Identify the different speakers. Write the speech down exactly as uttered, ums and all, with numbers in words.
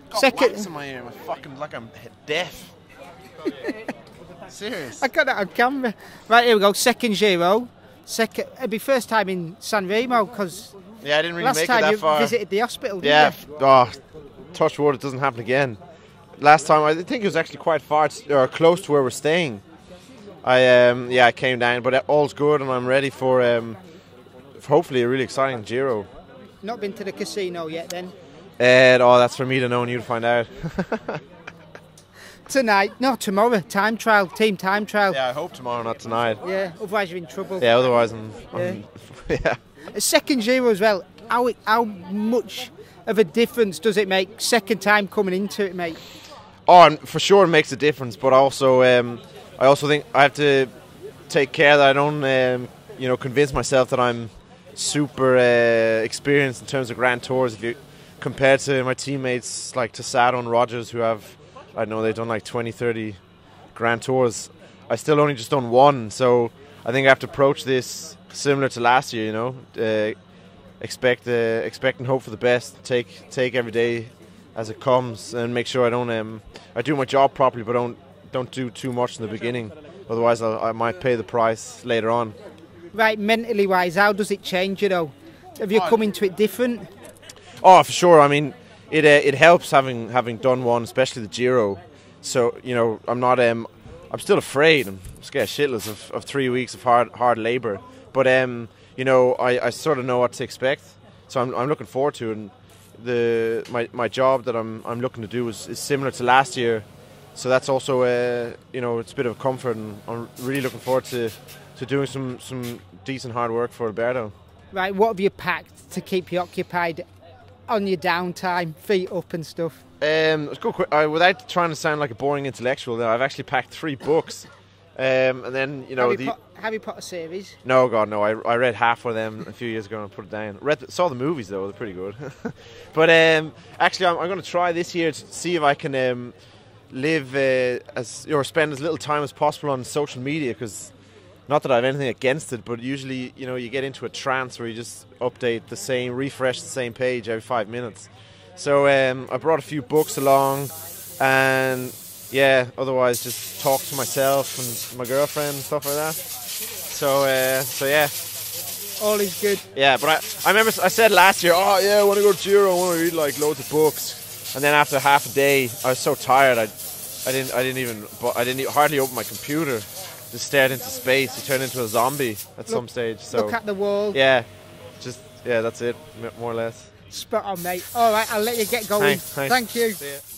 Speaker 1: Got
Speaker 2: Second
Speaker 1: wax in my ear. I'm fucking like I'm deaf. Serious.
Speaker 2: I got that on camera. Right, here we go. Second Giro. Second. It'll be first time in San Remo because
Speaker 1: Yeah, I didn't really
Speaker 2: last
Speaker 1: make it
Speaker 2: time
Speaker 1: that
Speaker 2: you
Speaker 1: far.
Speaker 2: visited the hospital, didn't
Speaker 1: Yeah.
Speaker 2: you?
Speaker 1: Oh, touch wood, it doesn't happen again. Last time, I think it was actually quite far t- or close to where we're staying. I um yeah, I came down, but all's good, and I'm ready for um for hopefully a really exciting Giro.
Speaker 2: Not been to the casino yet, then.
Speaker 1: And oh, that's for me to know and you to find out.
Speaker 2: Tonight, no, tomorrow. Time trial, team time trial.
Speaker 1: Yeah, I hope tomorrow, not tonight.
Speaker 2: Yeah, otherwise you're in trouble.
Speaker 1: Yeah, otherwise I'm, I'm yeah.
Speaker 2: A second Giro as well. How it, how much of a difference does it make second time coming into it, mate?
Speaker 1: Oh, and for sure it makes a difference, but also um, I also think I have to take care that I don't um, you know convince myself that I'm super uh, experienced in terms of Grand Tours. If you compare to my teammates like Tassado and Rogers, who have, I don't know, they've done like twenty, thirty Grand Tours. I still only just done one, so I think I have to approach this similar to last year. You know, uh, expect uh, expect and hope for the best. Take take every day as it comes, and make sure I don't um, I do my job properly, but don't don't do too much in the beginning. Otherwise, I'll, I might pay the price later on.
Speaker 2: Right, mentally wise, how does it change you though? Have you come into it different?
Speaker 1: Oh, for sure. I mean, it uh, it helps having having done one, especially the Giro. So you know, I'm not um, I'm still afraid. I'm scared shitless of, of three weeks of hard hard labour. But um, you know, I, I sort of know what to expect. So I'm I'm looking forward to it. And the my, my job that I'm I'm looking to do is, is similar to last year. So that's also uh, you know, it's a bit of a comfort, and I'm really looking forward to, to doing some, some decent hard work for Alberto.
Speaker 2: Right, what have you packed to keep you occupied on your downtime, feet up and stuff?
Speaker 1: Um, let's go quick. Uh, without trying to sound like a boring intellectual, though, I've actually packed three books, um, and then you know
Speaker 2: Harry,
Speaker 1: the
Speaker 2: po- Harry Potter series.
Speaker 1: no, God, no. I, I read half of them a few years ago and put it down. Read the, saw the movies though; they're pretty good. But um, actually, I'm, I'm going to try this year to see if I can um, live uh, as or spend as little time as possible on social media, because. Not that I have anything against it, but usually, you know, you get into a trance where you just update the same, refresh the same page every five minutes. So um, I brought a few books along, and yeah, otherwise just talk to myself and my girlfriend and stuff like that. So, uh, so yeah.
Speaker 2: All is good.
Speaker 1: Yeah, but I, I remember I said last year, oh yeah, I want to go to Giro, I want to read like loads of books, and then after half a day, I was so tired, I, I didn't, I didn't even, I didn't even, hardly open my computer. Just stared into space. You turn into a zombie at look, some stage. So
Speaker 2: look at the wall.
Speaker 1: Yeah, just yeah, that's it, more or less.
Speaker 2: Spot on, mate. All right, I'll let you get going.
Speaker 1: Thanks, thanks.
Speaker 2: Thank you.
Speaker 1: See ya.